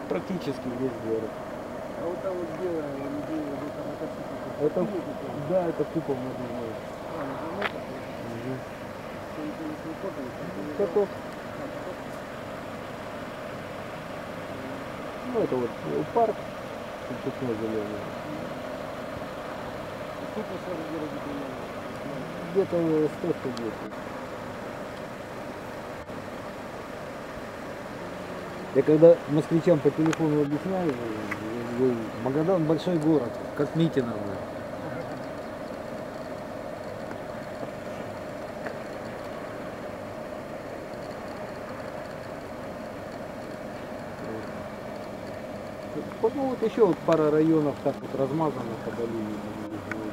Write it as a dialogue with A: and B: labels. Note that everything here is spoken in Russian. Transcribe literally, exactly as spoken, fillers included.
A: практически весь город.
B: А вот там вот белая, где где-то мотоцикл.
A: Это, да, это купол надувной.
B: А, надувной такой?
A: Угу.
B: Не копали,
A: Каток. Ну это вот парк, песной зеленый.
B: Сколько сейчас в городе примерно?
A: Где-то сто сто десять. Я когда москвичам по телефону объясняю, говорю, Магадан большой город, как Митино. Ну вот еще вот пара районов так вот размазано по долине.